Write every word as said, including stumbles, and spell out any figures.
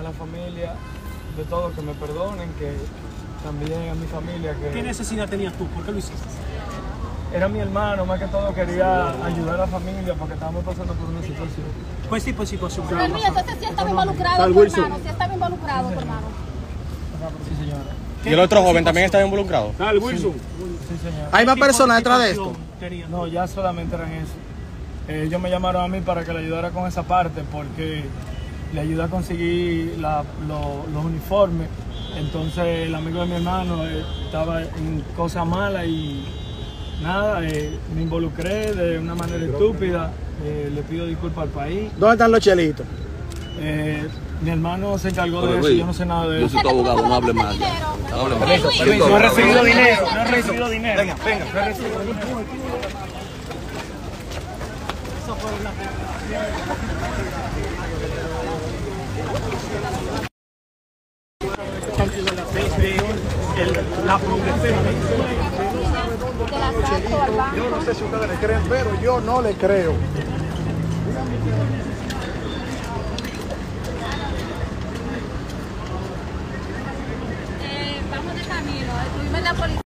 la familia de todo, que me perdonen, que también a mi familia. Que ¿Qué necesidad tenías tú? ¿Por qué lo hiciste? Era mi hermano, más que todo quería ayudar a la familia porque estábamos pasando por una situación. ¿Cuál tipo de situación? Pero mira, entonces sí estaba involucrado tu hermano, sí estaba involucrado tu hermano. Sí, señora. ¿Y el otro joven también estaba involucrado? Tal Wilson. Sí, señora. ¿Hay más personas detrás de esto? No, ya solamente eran eso. Eh, ellos me llamaron a mí para que le ayudara con esa parte porque le ayudé a conseguir la, lo, los uniformes. Entonces el amigo de mi hermano eh, estaba en cosas malas y nada, eh, me involucré de una manera estúpida. Eh, le pido disculpas al país. ¿Dónde están los chelitos? Eh, mi hermano se encargó de eso, yo no sé nada de Yo eso. soy tu abogado, no hable mal. No hable mal. No he recibido dinero, no he recibido dinero. Venga, venga, no he recibido dinero. La progresión. Yo no sé si ustedes le creen, pero yo no le creo. Eh, vamos de camino, estuvimos en la policía.